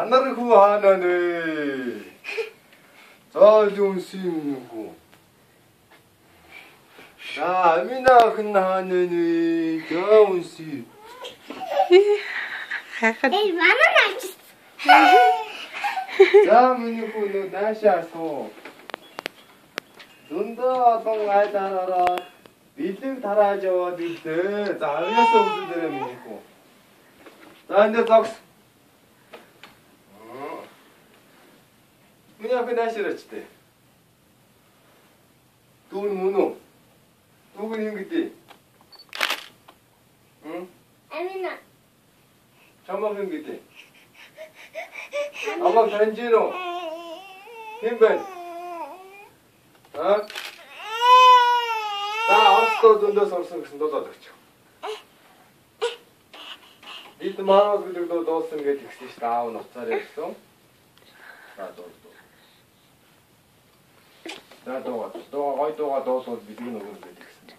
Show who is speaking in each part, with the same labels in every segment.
Speaker 1: Анархуу хаана нэ? За юусингүй. За аминах хаана нэ? Яунси.
Speaker 2: Эй, манай наач.
Speaker 1: За миний хүн наашаа суу. Зөндөө олон айдараараа бэлэг тарааж яваад ирлээ. За авьяасаа үзүүлээрэй миний хүн. За энэ зогс. Миний ах наашаач тээ. Дүүн мөн үү? Дүүн юм гэдэг.
Speaker 2: Амина.
Speaker 1: Чамаг юм гэдэг. Амаг танжино. Хин бэ? За орсдоо зөндөөс орсон гэсэн дуулаад өгч. Бид маанаас гэдэг дуулсан гэж хэлсэн шүү дээ. Аав нь уцаар ярьсан. За дуу. За дуу. Гой дуугаа дуулвал бид нэг өгнө гэж хэлсэн.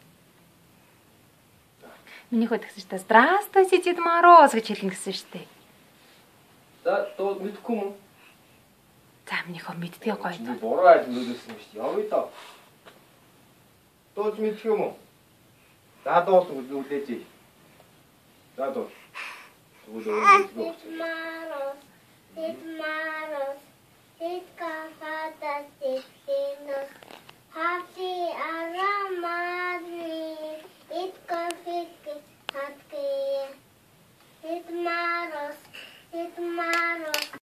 Speaker 3: Миний хот гэсэн шүү дээ. Здравствуйте, Дед Мороз гэж хэлнэ гэсэн шүү дээ.
Speaker 1: За дуу мэдхгүй юм уу?
Speaker 3: За миний хот мэддгээ гоё.
Speaker 1: Би буруу айл нөлөөсөн шүү дээ. Явъя даа. Дууж мэдэх юм уу? За дуул үлээж. За дуу.
Speaker 2: Дед Мороз.